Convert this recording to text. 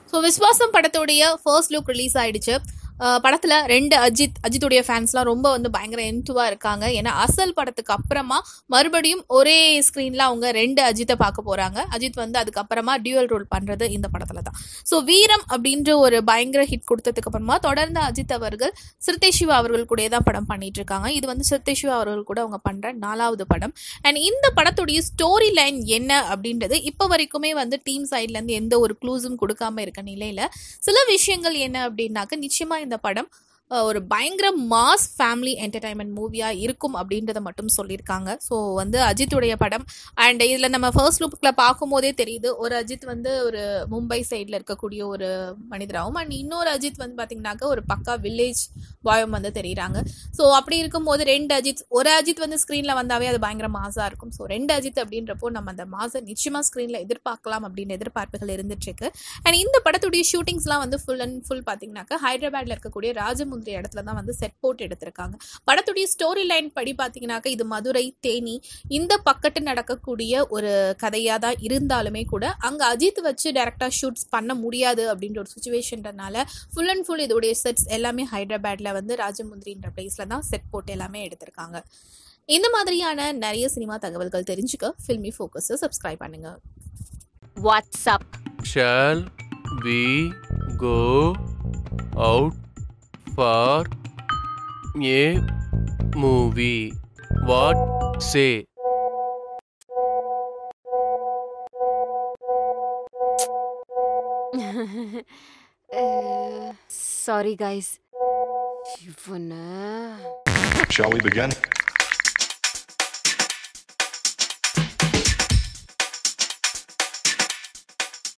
So விஸ்வாசம் படத்துடைய first look release ஆயிடுச்சு. படத்தில் 2 அஜித்துடைய ஃபேன்ஸ்லாம் ரொம்ப வந்து பயங்கர என்துவாக இருக்காங்க. ஏன்னா அசல் படத்துக்கு அப்புறமா மறுபடியும் ஒரே ஸ்க்ரீனில் அவங்க 2 அஜித்தை பார்க்க போகிறாங்க. அஜித் வந்து அதுக்கப்புறமா டியூவல் ரோல் பண்ணுறது இந்த படத்தில் தான். ஸோ வீரம் அப்படின்ற ஒரு பயங்கர ஹிட் கொடுத்ததுக்கு அப்புறமா தொடர்ந்து அஜித் அவர்கள் சிறுத்தை சிவா அவர்கள் கூட தான் படம் பண்ணிட்டு இருக்காங்க. இது வந்து சிறுத்தை சிவா அவர்கள் கூட அவங்க பண்ணுற 4வது படம். அண்ட் இந்த படத்துடைய ஸ்டோரி லைன் என்ன அப்படின்றது இப்போ வரைக்குமே வந்து டீம் சைட்லேருந்து எந்த ஒரு க்ளூஸும் கொடுக்காம இருக்க நிலையில் சில விஷயங்கள் என்ன அப்படின்னாக்க நிச்சயமாக இந்த படம் ஒரு பயங்கர மாஸ் ஃபேமிலி என்டர்டைன்மெண்ட் மூவியாக இருக்கும் அப்படின்றத மட்டும் சொல்லியிருக்காங்க. ஸோ வந்து அஜித்துடைய படம் அண்ட் இதில் நம்ம ஃபர்ஸ்ட் லுக்கில் பார்க்கும்போதே தெரியுது, ஒரு அஜித் வந்து ஒரு மும்பை சைடில் இருக்கக்கூடிய ஒரு மனிதராகவும் அண்ட் இன்னொரு அஜித் வந்து பார்த்திங்கனாக்கா ஒரு பக்கா வில்லேஜ் பாயம் வந்து தெரியுறாங்க. ஸோ அப்படி இருக்கும்போது 2 அஜித், ஒரு அஜித் வந்து ஸ்க்ரீனில் வந்தாவே அது பயங்கர மாஸாக இருக்கும். ஸோ 2 அஜித் அப்படின்றப்போ நம்ம அந்த மாஸை நிச்சயமாக ஸ்க்ரீனில் எதிர்பார்க்கலாம் அப்படின்னு எதிர்பார்ப்புகள் இருந்துட்டுருக்கு. அண்ட் இந்த படத்துடைய ஷூட்டிங்ஸ்லாம் வந்து ஃபுல் அண்ட் ஃபுல் பார்த்திங்கனாக்கா ஹைதராபாத்தில் இருக்கக்கூடிய ராஜமுந்திரி இடத்துல தான் வந்து செட் போட்டு எடுத்திருக்காங்க. படத்துடைய ஸ்டோரி லைன் படி பார்த்தீங்கன்னாக்க இது மதுரை, தேனி இந்த பக்கத்து நடக்கக்கூடிய ஒரு கதையா தான் இருந்தாலுமே கூட அங்க அஜித் வச்சு டைரக்டா ஷூட்ஸ் பண்ண முடியாது அப்படின்ற ஒரு சுச்சுவேஷன்றனால ஃபுல் அண்ட் ஃபுல் இதோடைய செட்ஸ் எல்லாமே ஹைதராபாத்ல வந்து ராஜமுந்திரின்ற பிளேஸ்ல தான் செட் போட்டு எல்லாமே எடுத்திருக்காங்க. இந்த மாதிரியான நிறைய சினிமா தகவல்கள் தெரிஞ்சுக்க ஃபில்மி ஃபோக்கஸை சப்ஸ்கிரைப் பண்ணுங்க. WhatsApp. Shall we go out for a movie? What say? Sorry guys. Shall we begin?